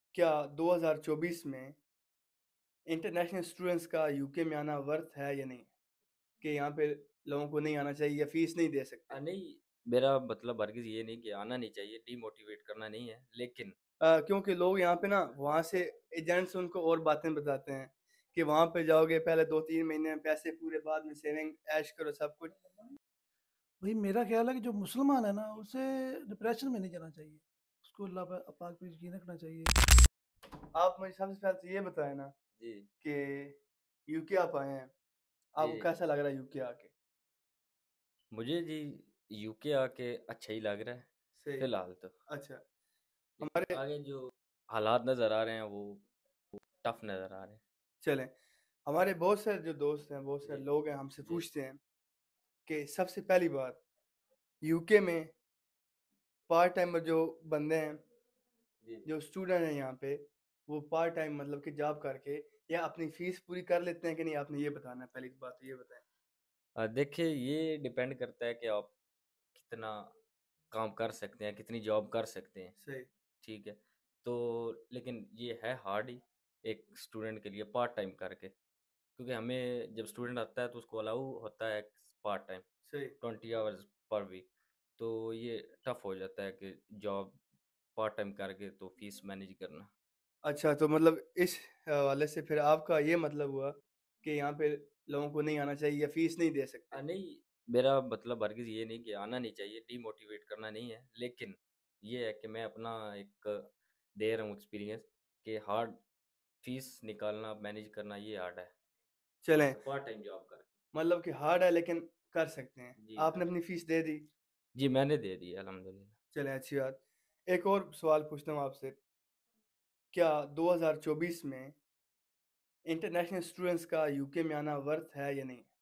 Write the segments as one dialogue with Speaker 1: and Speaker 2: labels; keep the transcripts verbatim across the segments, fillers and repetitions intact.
Speaker 1: क्या दो हज़ार चौबीस में इंटरनेशनल स्टूडेंट्स का यूके में आना वर्थ है या नहीं? कि यहाँ पे लोगों को नहीं आना चाहिए या फीस नहीं दे
Speaker 2: अ,
Speaker 1: सकते?
Speaker 2: नहीं, मेरा मतलब हरगिज़ ये नहीं कि आना नहीं चाहिए, डिमोटिवेट करना नहीं है, लेकिन
Speaker 1: अ, क्योंकि लोग यहाँ पे ना वहाँ से एजेंट्स उनको और बातें बताते हैं कि वहाँ पे जाओगे पहले दो तीन महीने में पैसे पूरे, बाद में सेविंग ऐश करो सब कुछ।
Speaker 3: भाई मेरा ख्याल है कि जो मुसलमान है ना उसे डिप्रेशन में नहीं जाना चाहिए। उसको अल्लाह पे पाक पे यकीन रखना चाहिए।
Speaker 1: आप मुझे सबसे पहले तो ये बताएँ ना
Speaker 2: जी,
Speaker 1: कि यूके आप आए हैं,
Speaker 2: जी,
Speaker 1: आपको
Speaker 2: जी।
Speaker 1: कैसा लग रहा है यूके आके?
Speaker 2: मुझे जी यूके आके अच्छा ही लग रहा है,
Speaker 1: सही,
Speaker 2: फ़िलहाल तो।
Speaker 1: अच्छा।
Speaker 2: लेकिन
Speaker 1: हमारे
Speaker 2: आगे जो हालात नज़र आ रहे हैं, वो टफ़ नज़र आ रहे हैं।
Speaker 1: चलें, हमारे बहुत सारे जो दोस्त हैं, बहुत सारे
Speaker 2: जी,
Speaker 1: लोग हैं हमसे
Speaker 2: जी,
Speaker 1: पूछते हैं कि सबसे पहली बात यूके में पार्ट टाइमर जो बंदे हैं,
Speaker 2: जी।
Speaker 1: जो स्टूडेंट हैं यहाँ पे, वो पार्ट टाइम मतलब कि जॉब करके या अपनी फीस पूरी कर लेते हैं कि नहीं? आपने ये बताना है, पहली बात तो ये बताएँ।
Speaker 2: अ, देखिए, ये डिपेंड करता है कि आप कितना काम कर सकते हैं, कितनी जॉब कर सकते हैं,
Speaker 1: सही,
Speaker 2: ठीक है? तो लेकिन ये है हार्ड ही एक स्टूडेंट के लिए पार्ट टाइम करके, क्योंकि हमें जब स्टूडेंट आता है तो उसको अलाउ होता है पार्ट टाइम
Speaker 1: सही।
Speaker 2: Twenty hours per week. तो ये टफ हो जाता है कि जॉब पार्ट टाइम करके तो फीस मैनेज करना।
Speaker 1: अच्छा, तो मतलब इस हवाले से फिर आपका ये मतलब हुआ कि यहाँ पे लोगों को नहीं आना चाहिए या फीस नहीं दे
Speaker 2: अ,
Speaker 1: सकते।
Speaker 2: नहीं, मेरा मतलब हरगिज़ ये नहीं कि आना नहीं चाहिए, डीमोटिवेट करना नहीं है, लेकिन ये है कि मैं अपना एक दे रहा हूँ एक्सपीरियंस कि हार्ड फीस निकालना, मैनेज करना ये हार्ड है,
Speaker 1: चलें,
Speaker 2: पार्ट टाइम जॉब करके।
Speaker 1: मतलब कि हार्ड है लेकिन कर सकते हैं।
Speaker 2: जी,
Speaker 1: आपने
Speaker 2: कर
Speaker 1: अपनी फीस दे दी?
Speaker 2: जी, मैंने दे दी अल्हम्दुलिल्लाह।
Speaker 1: चलें, अच्छी बात। एक और सवाल पूछता हूँ आपसे, क्या दो हज़ार चौबीस में इंटरनेशनल स्टूडेंट्स का यूके में आना वर्थ है या नहीं?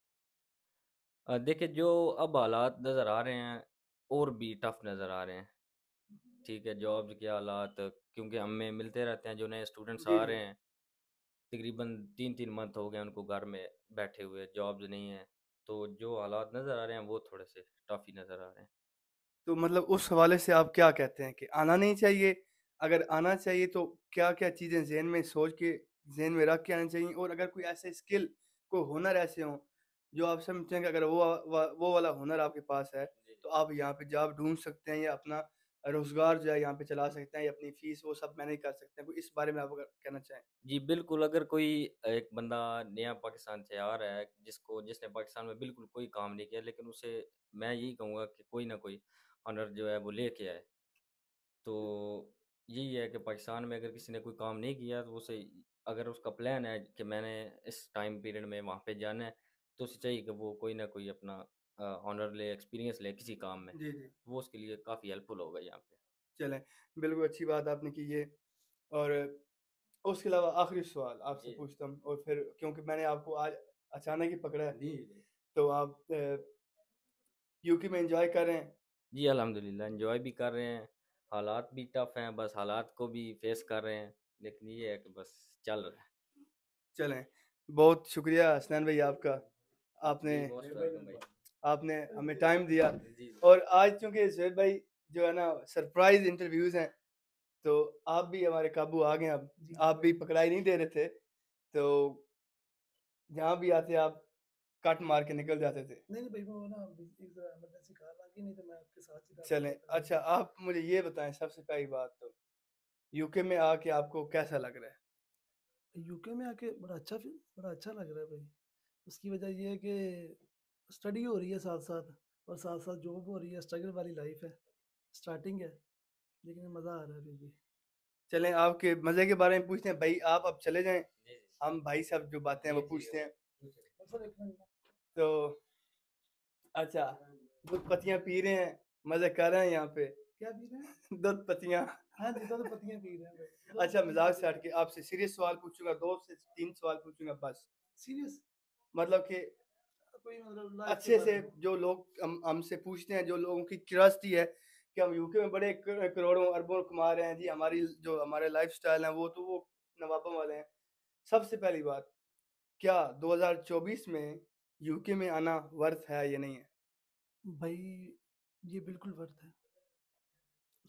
Speaker 2: अ, देखिए, जो अब हालात नज़र आ रहे हैं और भी टफ नज़र आ रहे हैं, ठीक है? जॉब्स के हालात, क्योंकि हमें मिलते रहते हैं जो नए स्टूडेंट्स
Speaker 1: जी,
Speaker 2: आ
Speaker 1: जी।
Speaker 2: रहे हैं, तकरीबन तीन तीन मंथ हो गए उनको घर में बैठे हुए, जॉब्स नहीं है। तो जो हालात नज़र आ रहे हैं वो थोड़े से टफ ही नज़र आ रहे हैं।
Speaker 1: तो मतलब उस हवाले से आप क्या कहते हैं कि आना नहीं चाहिए? अगर आना चाहिए तो क्या-क्या चीज़ें ज़हन में सोच के ज़हन में रख के आनी चाहिए? और अगर कोई ऐसे स्किल को हुनर ऐसे हों, जो आप समझते हैं कि अगर वो व वो वाला हुनर आपके पास है,
Speaker 2: जी,
Speaker 1: तो आप यहाँ पे जॉब ढूँढ सकते हैं या अपना रोज़गार जो है यहाँ पे चला सकते हैं या अपनी फ़ीस वो सब मैनेज कर सकते हैं। कोई इस बारे में आप अगर कहना चाहें?
Speaker 2: जी, बिल्कुल, अगर कोई एक बंदा नया पाकिस्तान से आ रहा है, जिसको जिसने पाकिस्तान में बिल्कुल कोई काम नहीं किया, लेकिन उसे मैं यही कहूँगा कि कोई ना कोई हुनर जो है वो लेके आए। तो यही है कि पाकिस्तान में अगर किसी ने कोई काम नहीं किया तो उसे, अगर उसका प्लान है कि मैंने इस टाइम पीरियड में वहाँ पे जाना है, तो उसे चाहिए कि वो कोई ना कोई अपना अ, हुनर ले, एक्सपीरियंस ले किसी काम में।
Speaker 1: जी, जी।
Speaker 2: वो उसके लिए काफ़ी हेल्पफुल होगा यहाँ पे।
Speaker 1: चलें, बिल्कुल अच्छी बात आपने की है और उसके अलावा आखिरी सवाल आपसे
Speaker 2: जी,
Speaker 1: पूछता हूँ और फिर क्योंकि मैंने आपको आज अचानक ही पकड़ा है,
Speaker 2: जी, जी।
Speaker 1: तो आप अ, यूके में एन्जॉय कर रहे हैं?
Speaker 2: जी, अल्हम्दुलिल्लाह एन्जॉय भी कर रहे हैं, हालात भी टफ़ हैं, बस हालात को भी फ़ेस कर रहे हैं, लेकिन ये है कि बस चल रहा है।
Speaker 1: चलें, बहुत शुक्रिया हसनैन भाई आपका। आपने
Speaker 2: जी, मोस्ट वेलकम भाई।
Speaker 1: आपने हमें टाइम दिया
Speaker 2: जी, जी।
Speaker 1: और आज चूँकि ज़ुहैब भाई जो है ना सरप्राइज़ इंटरव्यूज़ हैं, तो आप भी हमारे काबू आ गए हैं अब। आप भी पकड़ाई नहीं दे रहे थे, तो जहाँ भी आते आप कट मार के निकल जाते थे।
Speaker 3: नहीं नहीं भाई वो ना एक ज़रा इमरजेंसी कॉल आ गई, नहीं तो मैं आपके साथ ही रहता
Speaker 1: चलें,
Speaker 3: रहता
Speaker 1: अच्छा आप मुझे ये बताएँ सबसे पहली बात तो, यूके में आके आपको कैसा लग रहा है?
Speaker 3: यूके में आके बड़ा अच्छा फील बड़ा अच्छा लग रहा है भाई। उसकी वजह ये है कि स्टडी हो रही है साथ साथ और साथ साथ जॉब हो रही है। स्ट्रगल वाली लाइफ है, स्टार्टिंग है, लेकिन मज़ा आ रहा है फिर भी।
Speaker 1: चलें आपके मज़े के बारे में पूछते हैं, भाई आप अब चले जाएँ,
Speaker 2: जी,
Speaker 1: हम भाई साहब जो बातें हैं
Speaker 2: जी।
Speaker 1: वो
Speaker 2: जी, जी,
Speaker 1: पूछते हैं।
Speaker 2: ओके।
Speaker 3: अच्छा देखना।
Speaker 1: तो अच्छा, दूध पत्तियाँ पी रहे हैं, मज़े कर रहे हैं यहाँ पे।
Speaker 3: क्या पी रहे हैं?
Speaker 1: दूध पत्तियाँ।
Speaker 3: हाँ जी, दूध पत्तियाँ पी रहे हैं भाई। दूध
Speaker 1: अच्छा
Speaker 3: पत्तियाँ
Speaker 1: मज़ाक
Speaker 3: पी
Speaker 1: से
Speaker 3: रहे
Speaker 1: हट
Speaker 3: हैं।
Speaker 1: के आपसे सीरियस सवाल पूछूँगा, दो से तीन सवाल पूछूँगा बस।
Speaker 3: सीरियस?
Speaker 1: मतलब कि
Speaker 3: कोई मतलब लाइफ के
Speaker 1: अच्छे
Speaker 3: बारे
Speaker 1: से
Speaker 3: में?
Speaker 1: जो लोग हम हमसे पूछते हैं, जो लोगों की क्यूरियोसिटी है कि हम यूके में बड़े क करोड़ों अरबों कमा रहे हैं जी, हमारी जो हमारे लाइफ़स्टाइल है वो तो वो नवाबों वाले हैं। सबसे पहली बात, क्या दो हज़ार चौबीस में यूके में आना वर्थ है या नहीं है?
Speaker 3: भाई ये बिल्कुल वर्थ है।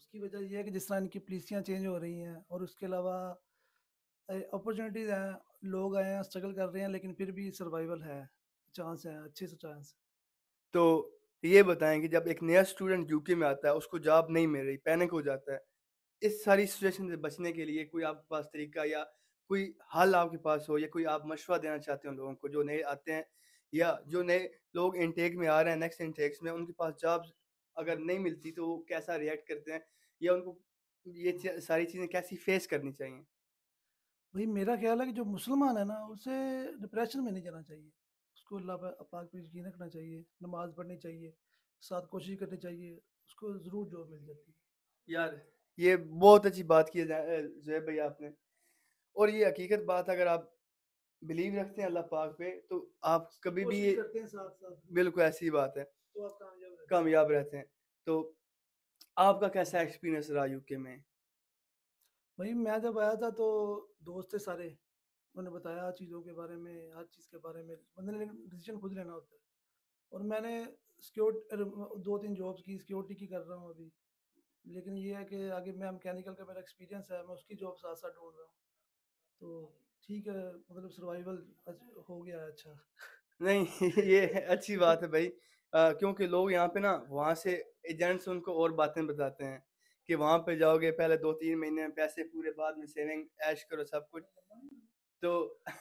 Speaker 3: उसकी वजह ये है कि जिस तरह इनकी पॉलिसियाँ चेंज हो रही हैं और उसके अलावा अ, अपॉर्च्युनिटीज़ हैं, लोग आए हैं, स्ट्रगल कर रहे हैं, लेकिन फिर भी सर्वाइवल है, चांस है, अच्छे से चांस।
Speaker 1: तो ये बताएँ कि जब एक नया स्टूडेंट यूके में आता है, उसको जॉब नहीं मिल रही, पैनिक हो जाता है। इस सारी सिचुएशन से बचने के लिए कोई आपके पास तरीका या कोई हल आपके पास हो या कोई आप मशवरा देना चाहते हो लोगों को जो नए आते हैं या जो नए लोग इनटेक में आ रहे हैं नेक्स्ट इनटेक्स में उनके पास जॉब्स अगर नहीं मिलती तो वो कैसा रिएक्ट करते हैं या उनको ये च सारी चीज़ें कैसी फेस करनी चाहिए?
Speaker 3: वही मेरा ख़्याल है कि जो मुसलमान है ना, उसे डिप्रेशन में नहीं जाना चाहिए। उसको अल्लाह प पाक पे यकीन रखना चाहिए, नमाज़ पढ़नी चाहिए, साथ कोशिश करनी चाहिए, उसको ज़रूर जॉब मिल जाती है।
Speaker 1: यार, ये बहुत अच्छी बात की है ज़ै अ, ज़ुहैब भाई आपने और ये हकीकत बात है अगर आप बिलीव रखते हैं अल्लाह पाक पे तो आप कभी भी
Speaker 3: कोशिश
Speaker 1: ये
Speaker 3: करते हैं साथ-साथ
Speaker 1: बिल्कुल ऐसी ही बात है,
Speaker 3: तो आप कामयाब रहते हैं।
Speaker 1: कामयाब रहते हैं। तो आपका कैसा एक्सपीरियंस रहा यूके में?
Speaker 3: वही मैं जब आया था तो दोस्त थे सारे, उन्होंने बताया चीज़ों के बारे में, हर चीज़ के बारे में, बंदे ने डिसीज़न खुद लेना होता है। और मैंने सिक्योर अर दो तीन जॉब्स की, सिक्योरिटी की कर रहा हूँ अभी। लेकिन ये है कि आगे मैं मैकेनिकल का मेरा एक्सपीरियंस है, मैं उसकी जॉब साथ-साथ ढूँढ रहा हूँ। तो ठीक है, मतलब सर्वाइवल अच हो गया है अच्छा।
Speaker 1: नहीं ये अच्छी बात है भाई अ, क्योंकि लोग यहाँ पे ना वहाँ से एजेंट्स उनको और बातें बताते हैं कि वहाँ पे जाओगे पहले दो तीन महीने में पैसे पूरे बाद में सेविंग ऐश करो सब कुछ तो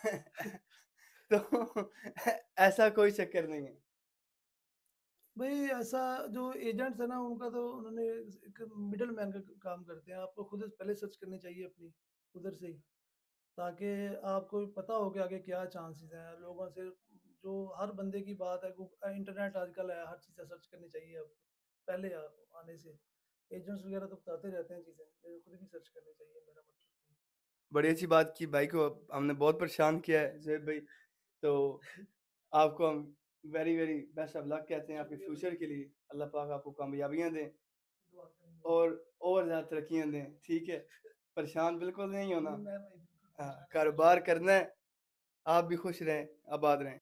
Speaker 1: तो ऐसा कोई चक्कर नहीं है।
Speaker 3: भई ऐसा जो एजेंट्स है ना, उनका तो उन्होंने एक मिडल मैन का काम करते हैं। आपको खुद पहले सर्च करनी चाहिए अपनी, उधर से ही, ताकि आपको पता हो कि आगे क्या चांसेस हैं। लोगों से जो हर बंदे की बात है, गू अ, इंटरनेट आजकल है, हर चीज़ें सर्च करनी चाहिए आपको, पहले आ आने से। एजेंट्स वगैरह तो बताते रहते हैं चीज़ें, लेकिन खुद भी सर्च करनी चाहिए, मेरा मतलब।
Speaker 1: बड़ी अच्छी बात की भाई को हमने बहुत परेशान किया है ज़ुहैब भाई तो आपको हम very very best of luck कहते हैं आपके
Speaker 3: शुक्रिया भाई,
Speaker 1: फ्यूचर के लिए अल्लाह पाक आपको कामयाबियाँ दें
Speaker 3: दुआ करेंगे।
Speaker 1: और और ज़्यादा तरक्कियाँ दें ठीक है परेशान बिल्कुल नहीं होना
Speaker 3: नहीं, मैं भाई बिल्कुल
Speaker 1: हाँ
Speaker 3: परेशान नहीं,
Speaker 1: कारोबार
Speaker 3: माशाल्लाह।
Speaker 1: करना है आप भी खुश रहें आबाद रहें